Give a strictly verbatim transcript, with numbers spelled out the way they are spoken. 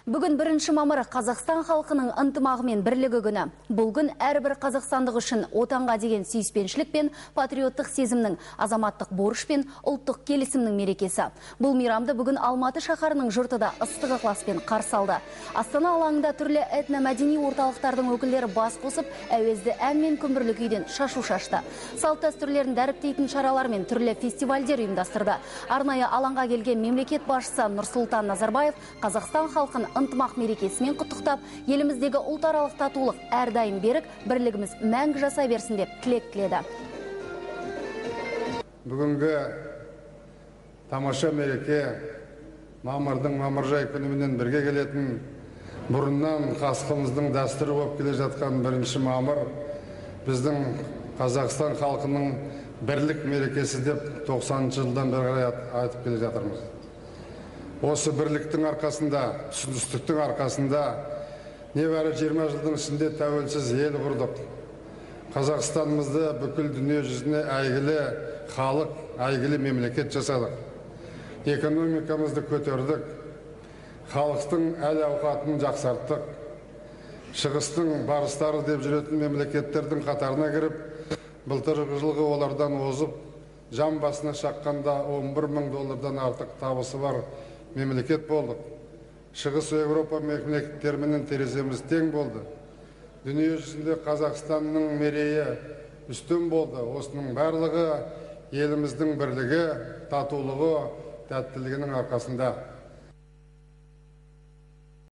Бүгін бірінші мамыр Қазақстан халқының ынтымағы мен бірлігі күні. Бұл күн әрбір қазақстандық үшін отанға деген сүйіспеншілік пен патриоттық сезімнің, азаматтық борыш пен ұлттық келісімнің мерекесі. Бұл мейрамды бүгін Алматы шаһарының жұрты да ыстық ықыласпен қарсы алды. Астана алаңында түрлі этномәдени орталықтардың өкілдері бас қосып, әуезді ән мен күмбірлі күйден шашу шашты. Салт дәстүрлерін дәріптейтін шаралар мен түрлі фестивальдер ұйымдастырды. Арнайы алаңға келген мемлекет басшысы Нұрсұлтан Назарбаев Қазақстан халқын ынтымақ мерекесімен құттықтап, еліміздегі ұлтаралық татулық әрдайым берік, бірлігіміз мәңгі жасай берсін деп тілек тіледі. Бүгінгі тамаша мереке мамырдың мамыржай күнімен бірге келетін, бұрыннан қасқымыздың дәстүрі болып келе жатқан бірінші мамыр біздің Қазақстан халқының бірлік мерекесі деп тоқсаныншы жылдан бері қарай айтып келе жатырмыз. Осы бірліктің арқасында, түсіністіктің арқасында небәрі жиырма жылдың ішінде тәуелсіз ел құрдық. Қазақстанымызды бүкіл дүние жүзіне әйгілі халық, әйгілі мемлекет жасадық. Экономикамызды көтердік, халықтың әл-ауқатын жақсарттық. Шығыстың барыстары деп жүретін мемлекеттердің қатарына кіріп, былтырғы жылғы олардан озып, жан басына шаққанда он бір мың доллардан артық табысы бар мемлекет болдық. Шығыс Еуропа мемлекеттерімен тереземіз тең болды. Дүние жүзінде Қазақстанның мерейі үстем болды. Осының барлығы еліміздің бірлігі, татулығы, тәттілігінің арқасында.